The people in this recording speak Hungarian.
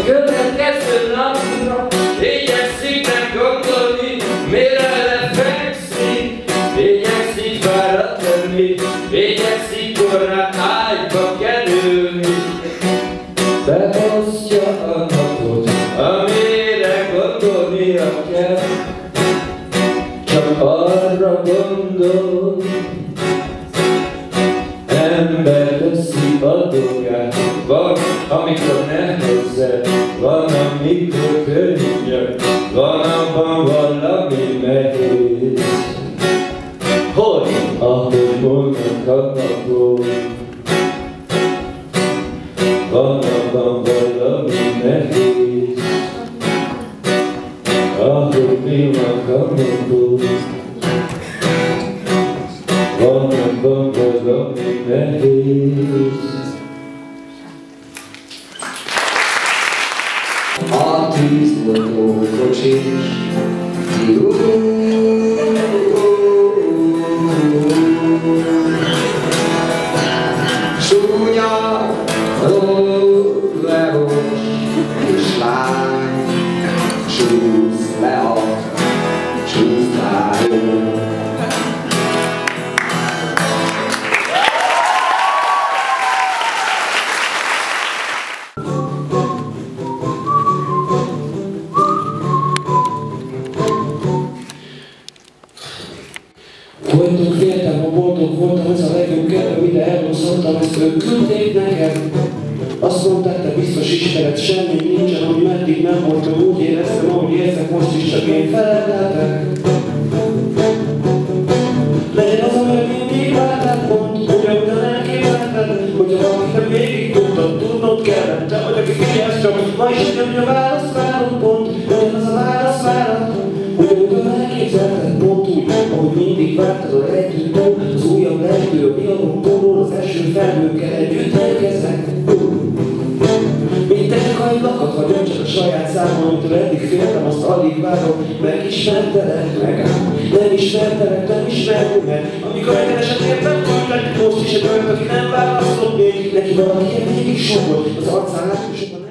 következő napra igyekszik meggondolni, mire lefekszik, igyekszik fáradt lenni, igyekszik korrán ágyba kerülni. Beosztja a napot, amire gondolnia kell, csak arra gondol, ember teszi a dolgát. Van, amikor nehezebb, van, amikor könnyebb, van, abban valami nehéz. Hogy? Ahogy mondnak a napok, van, abban valami nehéz. Ahogy villank a napok, van, abban valami nehéz. A tűzoltó kocsis, súnya, lehos kislány, csúsz le a csúszdájon. Voltunk, féltem, ha boldog voltam, ez a legjobb kedvem, ide elhozottam, ezt ők küldték nekem. Azt mondták, te biztos ismered, semmi nincsen, ami meddig nem voltam, úgy éreztem, ahogy érzek, most is csak én felelhetek. Legyen az, amire mindig vártál, mondd, ugyan elképzelted, hogyha valakit végig tudtad, tudnod kellett, te vagy, aki figyelsz csak, ma is nyomja a választ, várom pont, legyen az a válasz várat, ugyan elképzelted, pont úgy, ahogy mindig vártad a rejtőtől, az újabb lehető, a villanóból, az eső felhőkkel együtt elkezdek. Mint technikai lakat vagyok, csak a saját számom, amitől eddig féltem, azt alig várom, megismertelek meg. Nem ismertelek, nem ismerünk meg. Amikor egyeneset értem küldtek, most is egy olyan, aki nem választott még, neki valaki mégis sok volt, az arcán látni sokan